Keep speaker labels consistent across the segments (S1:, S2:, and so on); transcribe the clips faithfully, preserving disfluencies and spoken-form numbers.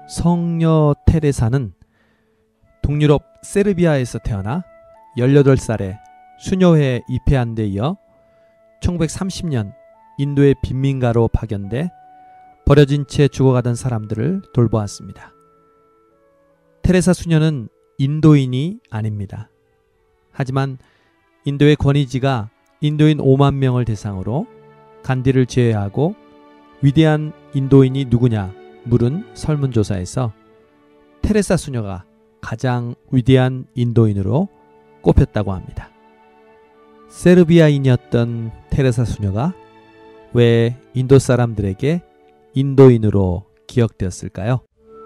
S1: 성녀 테레사는 동유럽 세르비아에서 태어나 열여덟 살에 수녀회에 입회한 데 이어 천구백삼십 년 인도의 빈민가로 파견돼 버려진 채 죽어가던 사람들을 돌보았습니다. 테레사 수녀는 인도인이 아닙니다. 하지만 인도의 권위지가 인도인 오만 명을 대상으로 간디를 제외하고 위대한 인도인이 누구냐 물은 설문조사에서 테레사 수녀가 가장 위대한 인도인으로 꼽혔다고 합니다. 세르비아인이었던 테레사 수녀가 왜 인도 사람들에게 인도인으로 기억되었을까요?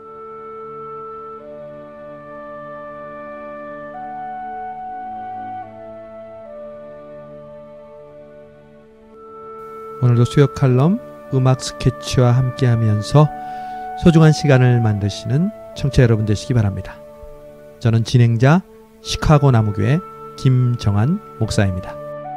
S1: 오늘도 수요 칼럼 음악 스케치와 함께하면서 소중한 시간을 만드시는 청취자 여러분 되시기 바랍니다. 저는 진행자 시카고 나무교회 김정한 목사입니다.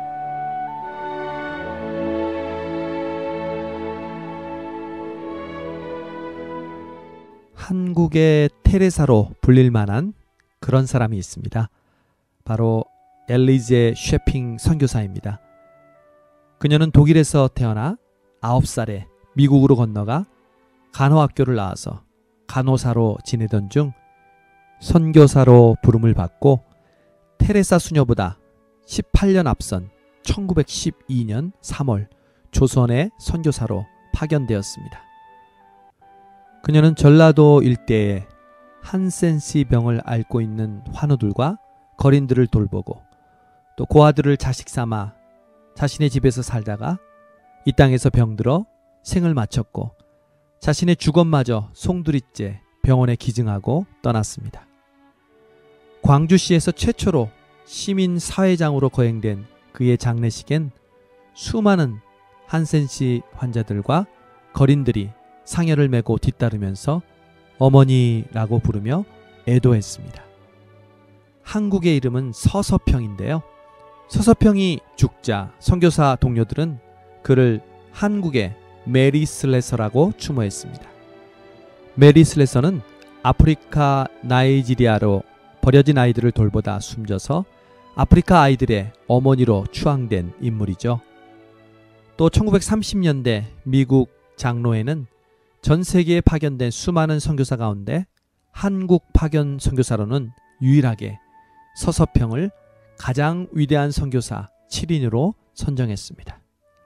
S1: 한국의 테레사로 불릴 만한 그런 사람이 있습니다. 바로 엘리제 쉐핑 선교사입니다. 그녀는 독일에서 태어나 아홉 살에 미국으로 건너가 간호학교를 나와서 간호사로 지내던 중 선교사로 부름을 받고 테레사 수녀보다 십팔 년 앞선 천구백십이 년 삼월 조선의 선교사로 파견되었습니다. 그녀는 전라도 일대에 한센시 병을 앓고 있는 환우들과 거린들을 돌보고 또 고아들을 자식 삼아 자신의 집에서 살다가 이 땅에서 병들어 생을 마쳤고 자신의 주검마저 송두리째 병원에 기증하고 떠났습니다. 광주시에서 최초로 시민사회장으로 거행된 그의 장례식엔 수많은 한센시 환자들과 거린들이 상여를 메고 뒤따르면서 어머니라고 부르며 애도했습니다. 한국의 이름은 서서평인데요. 서서평이 죽자 선교사 동료들은 그를 한국의 메리 슬레서라고 추모했습니다. 메리 슬레서는 아프리카 나이지리아로 버려진 아이들을 돌보다 숨져서 아프리카 아이들의 어머니로 추앙된 인물이죠. 또 천구백삼십 년대 미국 장로회는 전 세계에 파견된 수많은 선교사 가운데 한국 파견 선교사로는 유일하게 서서평을 가장 위대한 선교사 칠 인으로 선정했습니다.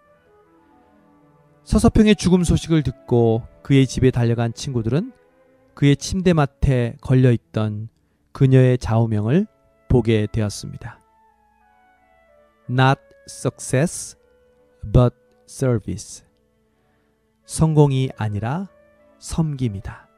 S1: 서서평의 죽음 소식을 듣고 그의 집에 달려간 친구들은 그의 침대맡에 걸려있던 그녀의 좌우명을 보게 되었습니다. Not success, but service. 성공이 아니라 섬김이다.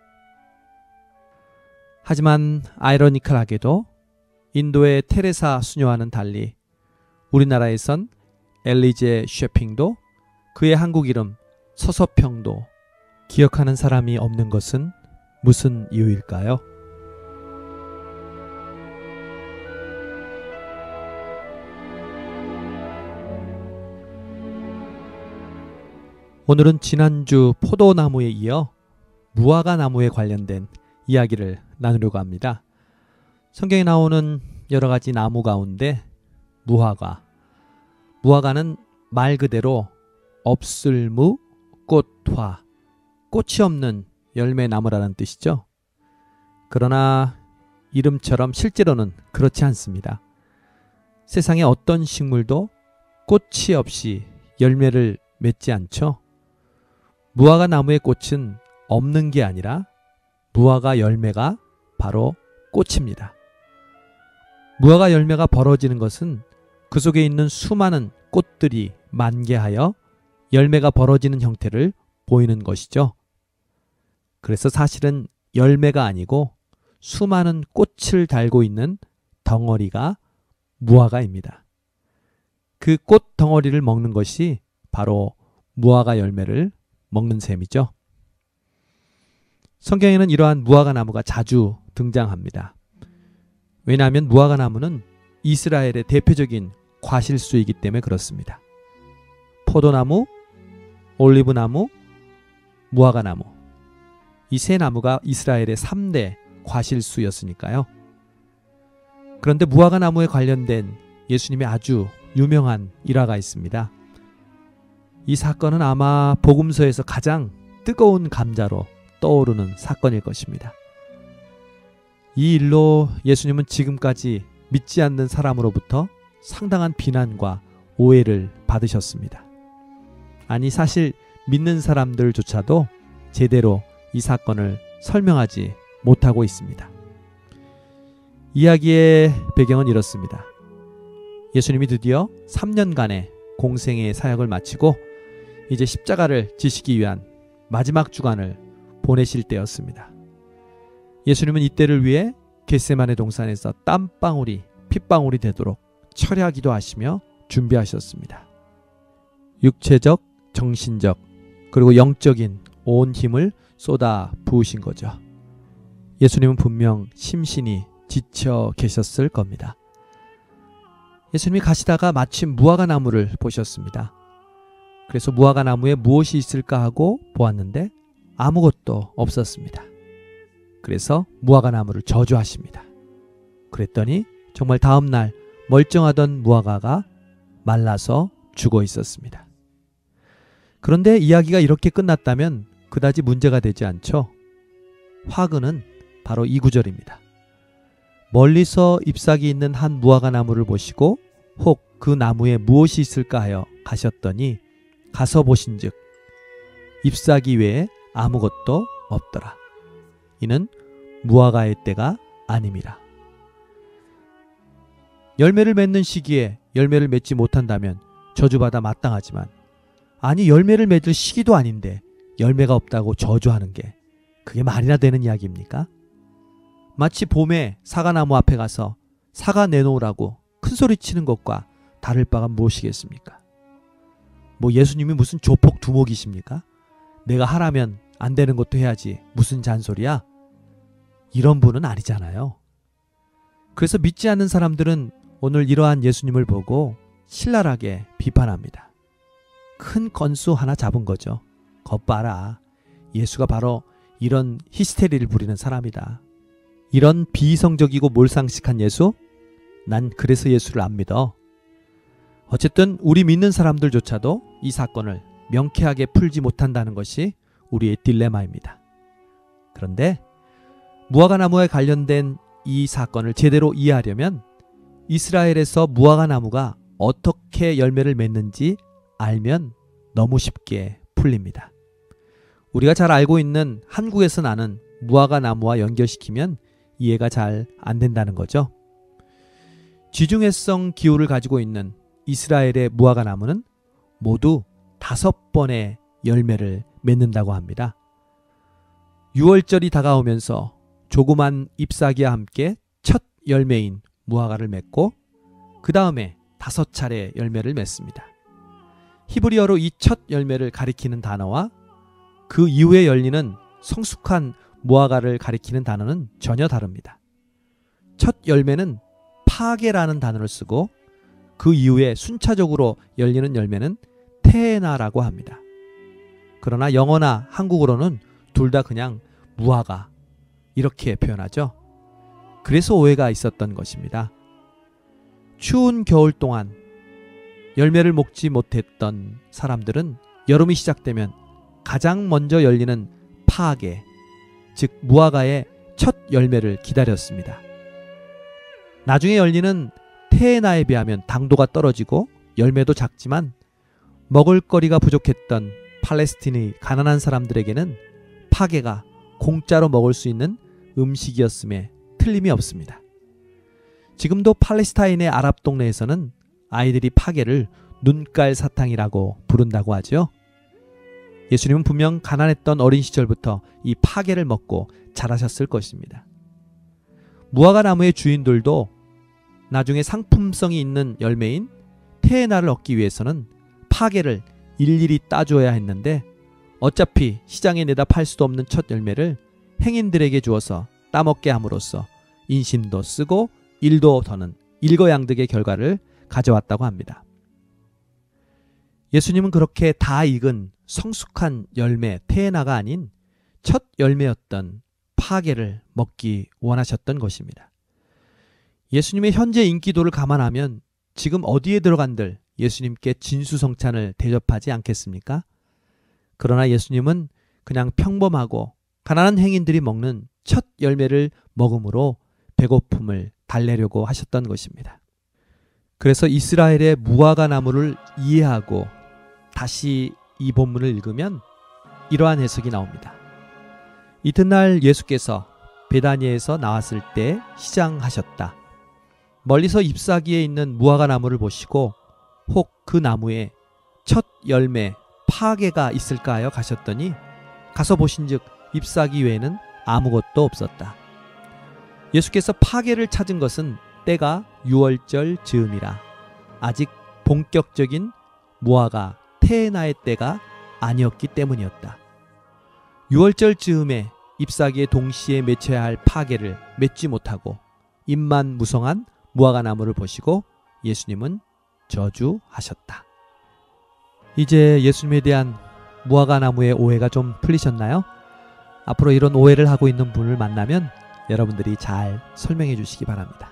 S1: 하지만 아이러니컬하게도 인도의 테레사 수녀와는 달리 우리나라에선 엘리제 쉐핑도 그의 한국 이름 서서평도 기억하는 사람이 없는 것은 무슨 이유일까요? 오늘은 지난주 포도나무에 이어 무화과 나무에 관련된 이야기를 나누려고 합니다. 성경에 나오는 여러 가지 나무 가운데 무화과, 무화과는 말 그대로 없을무, 꽃화, 꽃이 없는 열매나무라는 뜻이죠. 그러나 이름처럼 실제로는 그렇지 않습니다. 세상의 어떤 식물도 꽃이 없이 열매를 맺지 않죠. 무화과 나무의 꽃은 없는 게 아니라 무화과 열매가 바로 꽃입니다. 무화과 열매가 벌어지는 것은 그 속에 있는 수많은 꽃들이 만개하여 열매가 벌어지는 형태를 보이는 것이죠. 그래서 사실은 열매가 아니고 수많은 꽃을 달고 있는 덩어리가 무화과입니다. 그 꽃 덩어리를 먹는 것이 바로 무화과 열매를 먹는 셈이죠. 성경에는 이러한 무화과 나무가 자주 등장합니다. 왜냐하면 무화과 나무는 이스라엘의 대표적인 과실수이기 때문에 그렇습니다. 포도나무, 올리브나무, 무화과나무 이 세 나무가 이스라엘의 삼 대 과실수였으니까요. 그런데 무화과 나무에 관련된 예수님의 아주 유명한 일화가 있습니다. 이 사건은 아마 복음서에서 가장 뜨거운 감자로 떠오르는 사건일 것입니다. 이 일로 예수님은 지금까지 믿지 않는 사람으로부터 상당한 비난과 오해를 받으셨습니다. 아니, 사실 믿는 사람들조차도 제대로 이 사건을 설명하지 못하고 있습니다. 이야기의 배경은 이렇습니다. 예수님이 드디어 삼 년간의 공생의 사역을 마치고 이제 십자가를 지시기 위한 마지막 주간을 보내실 때였습니다. 예수님은 이때를 위해 겟세마네 동산에서 땀방울이 핏방울이 되도록 철야기도 하시며 준비하셨습니다. 육체적, 정신적, 그리고 영적인 온 힘을 쏟아 부으신 거죠. 예수님은 분명 심신이 지쳐 계셨을 겁니다. 예수님이 가시다가 마침 무화과 나무를 보셨습니다. 그래서 무화과 나무에 무엇이 있을까 하고 보았는데 아무것도 없었습니다. 그래서 무화과 나무를 저주하십니다. 그랬더니 정말 다음 날 멀쩡하던 무화과가 말라서 죽어 있었습니다. 그런데 이야기가 이렇게 끝났다면 그다지 문제가 되지 않죠. 화근은 바로 이 구절입니다. 멀리서 잎사귀 있는 한 무화과 나무를 보시고 혹 그 나무에 무엇이 있을까 하여 가셨더니 가서 보신즉 잎사귀 외에 아무것도 없더라. 이는 무화과의 때가 아님이라. 열매를 맺는 시기에 열매를 맺지 못한다면 저주받아 마땅하지만, 아니 열매를 맺을 시기도 아닌데 열매가 없다고 저주하는 게 그게 말이나 되는 이야기입니까? 마치 봄에 사과나무 앞에 가서 사과 내놓으라고 큰소리 치는 것과 다를 바가 무엇이겠습니까? 뭐 예수님이 무슨 조폭 두목이십니까? 내가 하라면 안 되는 것도 해야지 무슨 잔소리야? 이런 분은 아니잖아요. 그래서 믿지 않는 사람들은 오늘 이러한 예수님을 보고 신랄하게 비판합니다. 큰 건수 하나 잡은 거죠. 것 봐라. 예수가 바로 이런 히스테리를 부리는 사람이다. 이런 비이성적이고 몰상식한 예수? 난 그래서 예수를 안 믿어. 어쨌든 우리 믿는 사람들조차도 이 사건을 명쾌하게 풀지 못한다는 것이 우리의 딜레마입니다. 그런데 무화과 나무에 관련된 이 사건을 제대로 이해하려면 이스라엘에서 무화과 나무가 어떻게 열매를 맺는지 알면 너무 쉽게 풀립니다. 우리가 잘 알고 있는 한국에서 나는 무화과 나무와 연결시키면 이해가 잘 안 된다는 거죠. 지중해성 기후를 가지고 있는 이스라엘의 무화과 나무는 모두 다섯 번의 열매를 맺는다고 합니다. 유월절이 다가오면서 조그만 잎사귀와 함께 첫 열매인 무화과를 맺고 그 다음에 다섯 차례 열매를 맺습니다. 히브리어로 이 첫 열매를 가리키는 단어와 그 이후에 열리는 성숙한 무화과를 가리키는 단어는 전혀 다릅니다. 첫 열매는 파게라는 단어를 쓰고 그 이후에 순차적으로 열리는 열매는 테에나라고 합니다. 그러나 영어나 한국어로는 둘 다 그냥 무화과 이렇게 표현하죠. 그래서 오해가 있었던 것입니다. 추운 겨울 동안 열매를 먹지 못했던 사람들은 여름이 시작되면 가장 먼저 열리는 파게, 즉 무화과의 첫 열매를 기다렸습니다. 나중에 열리는 테에나에 비하면 당도가 떨어지고 열매도 작지만 먹을거리가 부족했던 팔레스틴의 가난한 사람들에게는 파게가 공짜로 먹을 수 있는 음식이었음에 틀림이 없습니다. 지금도 팔레스타인의 아랍 동네에서는 아이들이 파게를 눈깔 사탕이라고 부른다고 하죠. 예수님은 분명 가난했던 어린 시절부터 이 파게를 먹고 자라셨을 것입니다. 무화과 나무의 주인들도 나중에 상품성이 있는 열매인 테에나를 얻기 위해서는 파게를 일일이 따줘야 했는데 어차피 시장에 내다 팔 수도 없는 첫 열매를 행인들에게 주어서 따먹게 함으로써 인심도 쓰고 일도 더는 일거양득의 결과를 가져왔다고 합니다. 예수님은 그렇게 다 익은 성숙한 열매 테에나가 아닌 첫 열매였던 파괴를 먹기 원하셨던 것입니다. 예수님의 현재 인기도를 감안하면 지금 어디에 들어간들 예수님께 진수성찬을 대접하지 않겠습니까? 그러나 예수님은 그냥 평범하고 가난한 행인들이 먹는 첫 열매를 먹음으로 배고픔을 달래려고 하셨던 것입니다. 그래서 이스라엘의 무화과 나무를 이해하고 다시 이 본문을 읽으면 이러한 해석이 나옵니다. 이튿날 예수께서 베다니에서 나왔을 때 시장하셨다. 멀리서 잎사귀에 있는 무화과 나무를 보시고 혹 그 나무에 첫 열매 파괴가 있을까 하여 가셨더니 가서 보신즉 잎사귀 외에는 아무것도 없었다. 예수께서 파괴를 찾은 것은 때가 유월절 즈음이라 아직 본격적인 무화과 테에나의 때가 아니었기 때문이었다. 유월절 즈음에 잎사귀에 동시에 맺혀야 할 파괴를 맺지 못하고 잎만 무성한 무화과 나무를 보시고 예수님은 저주하셨다. 이제 예수님에 대한 무화과 나무의 오해가 좀 풀리셨나요? 앞으로 이런 오해를 하고 있는 분을 만나면 여러분들이 잘 설명해 주시기 바랍니다.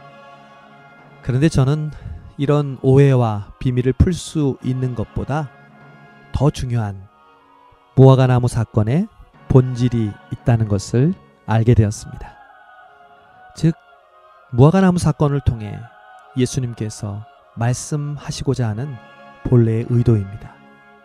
S1: 그런데 저는 이런 오해와 비밀을 풀 수 있는 것보다 더 중요한 무화과 나무 사건의 본질이 있다는 것을 알게 되었습니다. 즉 무화과 나무 사건을 통해 예수님께서 말씀하시고자 하는 본래의 의도입니다.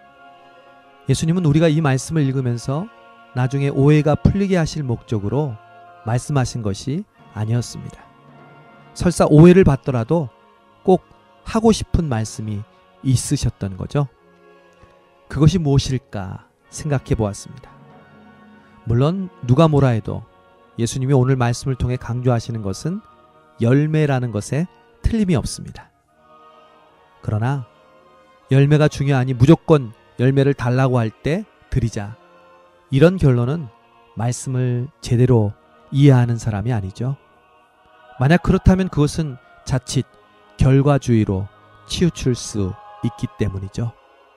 S1: 예수님은 우리가 이 말씀을 읽으면서 나중에 오해가 풀리게 하실 목적으로 말씀하신 것이 아니었습니다. 설사 오해를 받더라도 꼭 하고 싶은 말씀이 있으셨던 거죠. 그것이 무엇일까 생각해 보았습니다. 물론 누가 뭐라 해도 예수님이 오늘 말씀을 통해 강조하시는 것은 열매라는 것에 틀림이 없습니다. 그러나 열매가 중요하니 무조건 열매를 달라고 할 때 드리자. 이런 결론은 말씀을 제대로 이해하는 사람이 아니죠. 만약 그렇다면 그것은 자칫 결과주의로 치우칠 수 있기 때문이죠.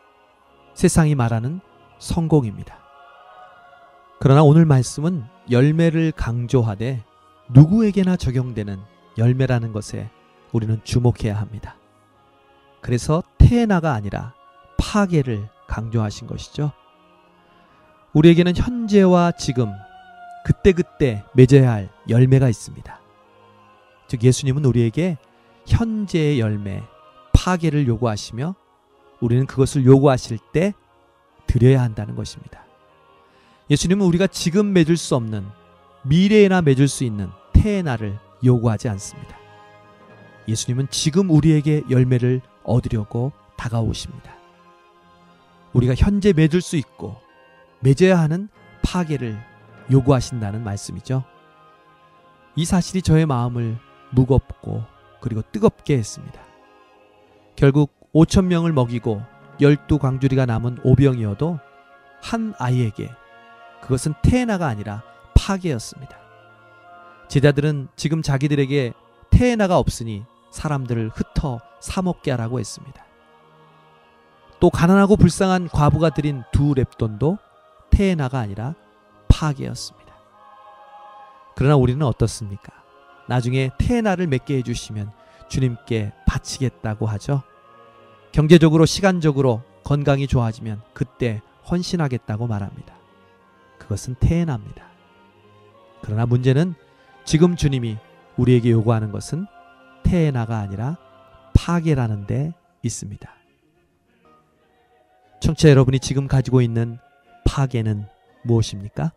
S1: 세상이 말하는 성공입니다. 그러나 오늘 말씀은 열매를 강조하되 누구에게나 적용되는 열매라는 것에 우리는 주목해야 합니다. 그래서 테에나가 아니라 파괴를 강조하신 것이죠. 우리에게는 현재와 지금 그때그때 맺어야 할 열매가 있습니다. 즉 예수님은 우리에게 현재의 열매, 파괴를 요구하시며 우리는 그것을 요구하실 때 드려야 한다는 것입니다. 예수님은 우리가 지금 맺을 수 없는 미래에나 맺을 수 있는 테에나를 요구하지 않습니다. 예수님은 지금 우리에게 열매를 얻으려고 다가오십니다. 우리가 현재 맺을 수 있고 맺어야 하는 파괴를 요구하신다는 말씀이죠. 이 사실이 저의 마음을 무겁고 그리고 뜨겁게 했습니다. 결국 오천 명을 먹이고 열두 광주리가 남은 오병이어도 한 아이에게 그것은 테에나가 아니라 파괴였습니다. 제자들은 지금 자기들에게 테에나가 없으니 사람들을 흩어 사먹게 하라고 했습니다. 또 가난하고 불쌍한 과부가 드린 두 렙돈도 테에나가 아니라 파괴였습니다. 그러나 우리는 어떻습니까? 나중에 테에나를 맺게 해주시면 주님께 바치겠다고 하죠. 경제적으로 시간적으로 건강이 좋아지면 그때 헌신하겠다고 말합니다. 그것은 테에나입니다. 그러나 문제는 지금 주님이 우리에게 요구하는 것은 테에나가 아니라 파괴라는 데 있습니다. 청취자 여러분이 지금 가지고 있는 파괴는 무엇입니까?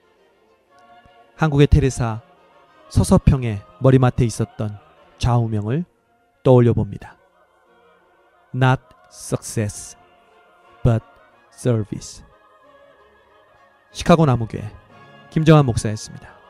S1: 한국의 테레사 서서평의 머리맡에 있었던 좌우명을 떠올려 봅니다. Not success, but service. 시카고 나무교회 김정한 목사였습니다.